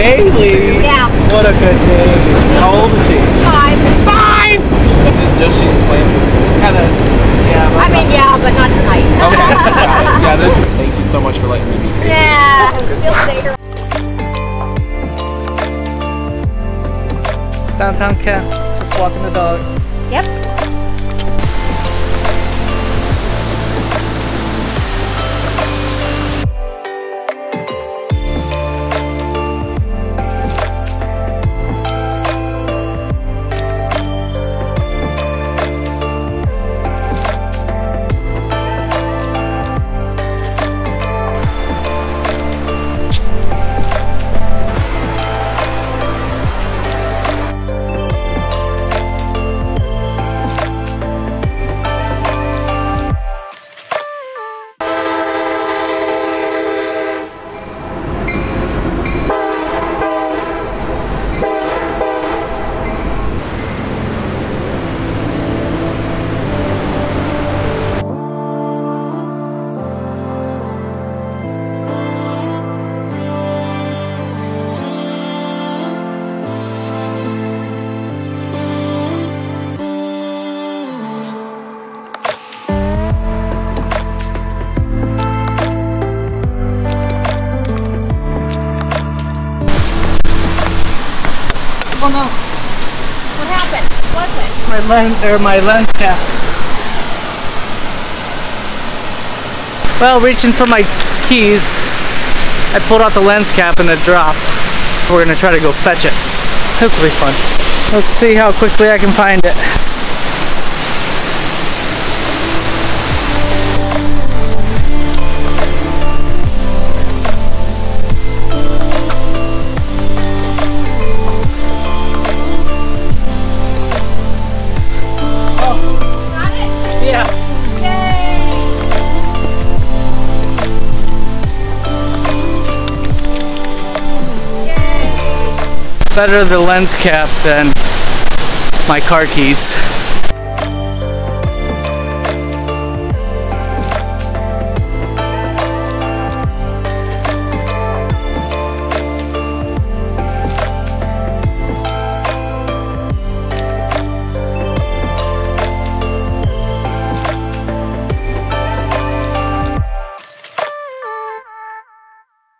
Bailey? Yeah. What a good name. How old is she? 5. 5! Does she swim? Just kind of, yeah. I mean, yeah, but not tonight. Okay, got it. Yeah, thank you so much for letting me be here. Yeah. Feel safer. Downtown Kent, just walking the dog. Yep. Oh no, What happened? What was it? my lens cap. Well, reaching for my keys, I pulled out the lens cap and it dropped. We're gonna try to go fetch it. This will be fun. Let's see how quickly I can find it. Yeah. Better the lens cap than my car keys.